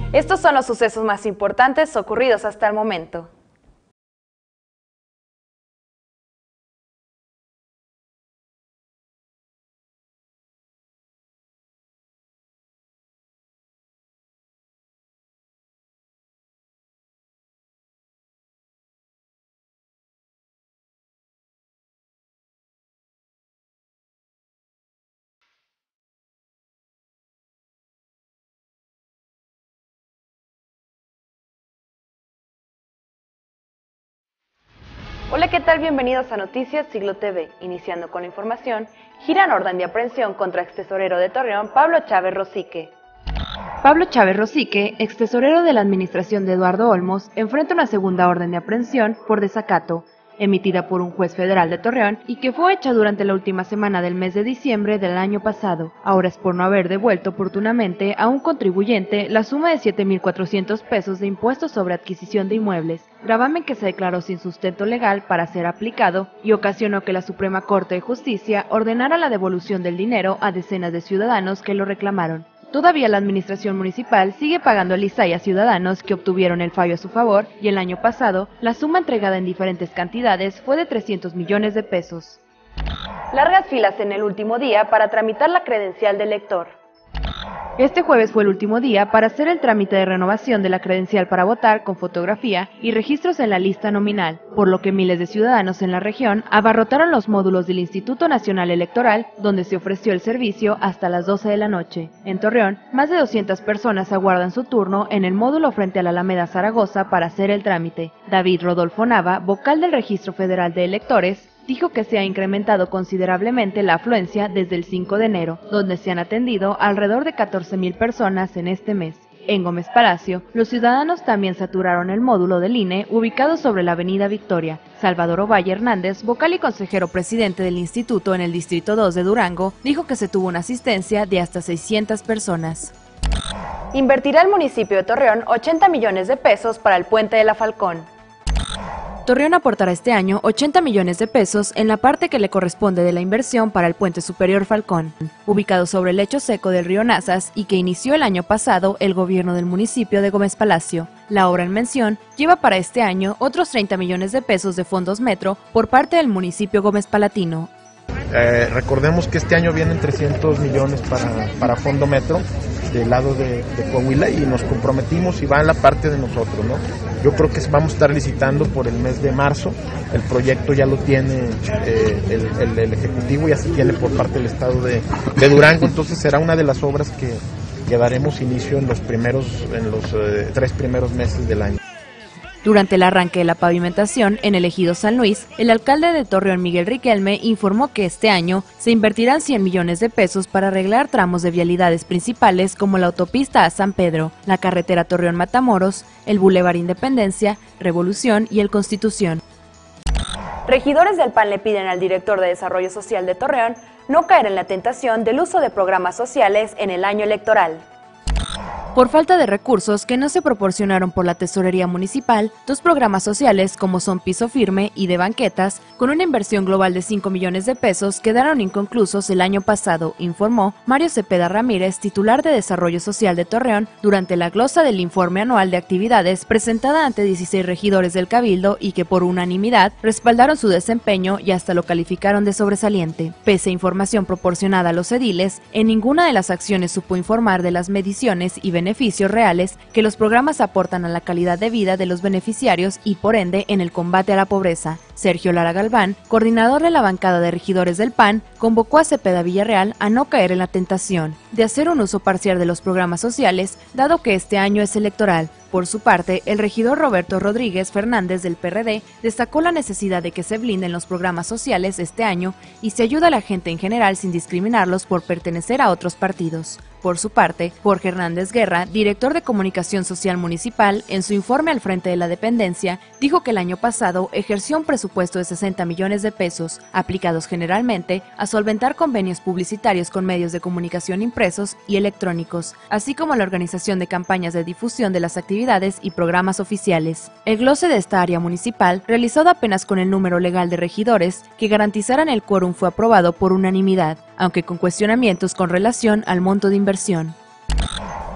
Estos son los sucesos más importantes ocurridos hasta el momento. Hola, ¿qué tal? Bienvenidos a Noticias Siglo TV. Iniciando con la información, giran orden de aprehensión contra extesorero de Torreón, Pablo Chávez Rosique. Pablo Chávez Rosique, extesorero de la administración de Eduardo Olmos, enfrenta una segunda orden de aprehensión por desacato, emitida por un juez federal de Torreón y que fue hecha durante la última semana del mes de diciembre del año pasado. Ahora es por no haber devuelto oportunamente a un contribuyente la suma de 7,400 pesos de impuestos sobre adquisición de inmuebles, gravamen que se declaró sin sustento legal para ser aplicado y ocasionó que la Suprema Corte de Justicia ordenara la devolución del dinero a decenas de ciudadanos que lo reclamaron. Todavía la administración municipal sigue pagando el ISAI a ciudadanos que obtuvieron el fallo a su favor y el año pasado la suma entregada en diferentes cantidades fue de 300 millones de pesos. Largas filas en el último día para tramitar la credencial del lector. Este jueves fue el último día para hacer el trámite de renovación de la credencial para votar con fotografía y registros en la lista nominal, por lo que miles de ciudadanos en la región abarrotaron los módulos del Instituto Nacional Electoral, donde se ofreció el servicio hasta las 12 de la noche. En Torreón, más de 200 personas aguardan su turno en el módulo frente a la Alameda Zaragoza para hacer el trámite. David Rodolfo Nava, vocal del Registro Federal de Electores, dijo que se ha incrementado considerablemente la afluencia desde el 5 de enero, donde se han atendido alrededor de 14,000 personas en este mes. En Gómez Palacio, los ciudadanos también saturaron el módulo del INE ubicado sobre la avenida Victoria. Salvador Ovalle Hernández, vocal y consejero presidente del instituto en el Distrito 2 de Durango, dijo que se tuvo una asistencia de hasta 600 personas. Invertirá el municipio de Torreón 80 millones de pesos para el puente de la Falcón. Torreón aportará este año 80 millones de pesos en la parte que le corresponde de la inversión para el Puente Superior Falcón, ubicado sobre el lecho seco del río Nazas y que inició el año pasado el gobierno del municipio de Gómez Palacio. La obra en mención lleva para este año otros 30 millones de pesos de fondos Metro por parte del municipio Gómez Palatino. Recordemos que este año vienen 300 millones para Fondo Metro del lado de Coahuila y nos comprometimos y va en la parte de nosotros, ¿no? Yo creo que vamos a estar licitando por el mes de marzo, el proyecto ya lo tiene el Ejecutivo y así tiene por parte del Estado de Durango, entonces será una de las obras que daremos inicio en los 3 primeros meses del año. Durante el arranque de la pavimentación en el ejido San Luis, el alcalde de Torreón, Miguel Riquelme, informó que este año se invertirán 100 millones de pesos para arreglar tramos de vialidades principales como la autopista a San Pedro, la carretera Torreón-Matamoros, el Boulevard Independencia, Revolución y el Constitución. Regidores del PAN le piden al director de Desarrollo Social de Torreón no caer en la tentación del uso de programas sociales en el año electoral. Por falta de recursos que no se proporcionaron por la Tesorería Municipal, 2 programas sociales como son Piso Firme y de banquetas, con una inversión global de 5 millones de pesos, quedaron inconclusos el año pasado, informó Mario Cepeda Ramírez, titular de Desarrollo Social de Torreón, durante la glosa del informe anual de actividades presentada ante 16 regidores del Cabildo y que por unanimidad respaldaron su desempeño y hasta lo calificaron de sobresaliente. Pese a información proporcionada a los ediles, en ninguna de las acciones supo informar de las mediciones y beneficios reales que los programas aportan a la calidad de vida de los beneficiarios y por ende en el combate a la pobreza. Sergio Lara Galván, coordinador de la bancada de regidores del PAN, convocó a Cepeda Villarreal a no caer en la tentación de hacer un uso parcial de los programas sociales, dado que este año es electoral. Por su parte, el regidor Roberto Rodríguez Fernández del PRD destacó la necesidad de que se blinden los programas sociales este año y se ayude a la gente en general sin discriminarlos por pertenecer a otros partidos. Por su parte, Jorge Hernández Guerra, director de Comunicación Social Municipal, en su informe al frente de la dependencia, dijo que el año pasado ejerció un presupuesto de 60 millones de pesos, aplicados generalmente a solventar convenios publicitarios con medios de comunicación impresos y electrónicos, así como la organización de campañas de difusión de las actividades y programas oficiales. El glose de esta área municipal, realizado apenas con el número legal de regidores que garantizaran el quórum, fue aprobado por unanimidad, aunque con cuestionamientos con relación al monto de inversión.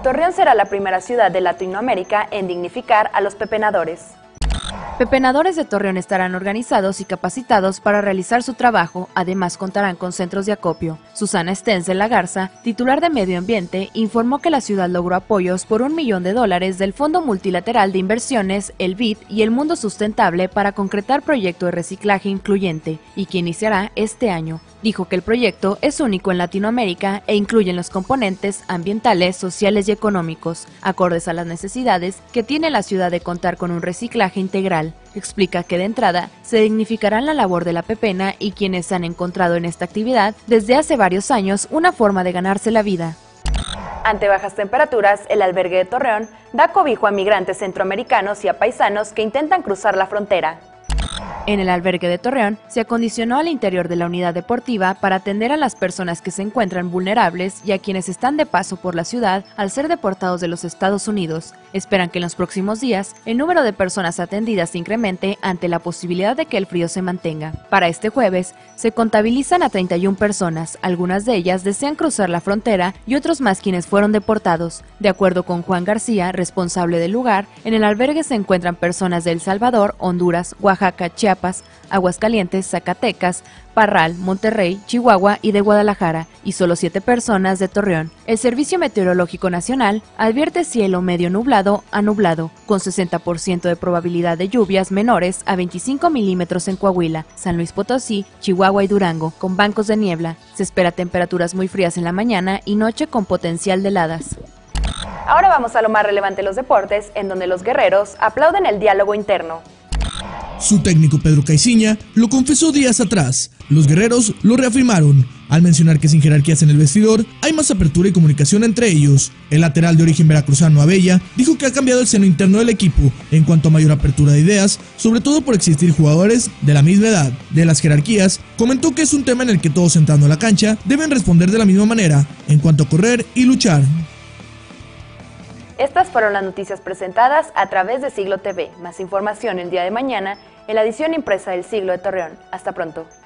Torreón será la primera ciudad de Latinoamérica en dignificar a los pepenadores. Pepenadores de Torreón estarán organizados y capacitados para realizar su trabajo, además contarán con centros de acopio. Susana Stens de la Garza, titular de Medio Ambiente, informó que la ciudad logró apoyos por $1 millón del Fondo Multilateral de Inversiones, el BID y el Mundo Sustentable para concretar proyecto de reciclaje incluyente, y que iniciará este año. Dijo que el proyecto es único en Latinoamérica e incluye los componentes ambientales, sociales y económicos, acordes a las necesidades que tiene la ciudad de contar con un reciclaje integral. Explica que de entrada se dignificarán la labor de la pepena y quienes han encontrado en esta actividad desde hace varios años una forma de ganarse la vida. Ante bajas temperaturas, el albergue de Torreón da cobijo a migrantes centroamericanos y a paisanos que intentan cruzar la frontera. En el albergue de Torreón se acondicionó al interior de la unidad deportiva para atender a las personas que se encuentran vulnerables y a quienes están de paso por la ciudad al ser deportados de los Estados Unidos. Esperan que en los próximos días el número de personas atendidas se incremente ante la posibilidad de que el frío se mantenga. Para este jueves se contabilizan a 31 personas, algunas de ellas desean cruzar la frontera y otros más quienes fueron deportados. De acuerdo con Juan García, responsable del lugar, en el albergue se encuentran personas de El Salvador, Honduras, Oaxaca, Chiapas, Aguascalientes, Zacatecas, Parral, Monterrey, Chihuahua y de Guadalajara, y solo 7 personas de Torreón. El Servicio Meteorológico Nacional advierte cielo medio nublado a nublado, con 60% de probabilidad de lluvias menores a 25 milímetros en Coahuila, San Luis Potosí, Chihuahua y Durango, con bancos de niebla. Se espera temperaturas muy frías en la mañana y noche con potencial de heladas. Ahora vamos a lo más relevante de los deportes, en donde los guerreros aplauden el diálogo interno. Su técnico Pedro Caiciña lo confesó días atrás. Los guerreros lo reafirmaron al mencionar que sin jerarquías en el vestidor hay más apertura y comunicación entre ellos. El lateral de origen veracruzano Abella dijo que ha cambiado el seno interno del equipo en cuanto a mayor apertura de ideas, sobre todo por existir jugadores de la misma edad. De las jerarquías, comentó que es un tema en el que todos entrando a la cancha deben responder de la misma manera en cuanto a correr y luchar. Estas fueron las noticias presentadas a través de Siglo TV. Más información el día de mañana en la edición impresa del Siglo de Torreón. Hasta pronto.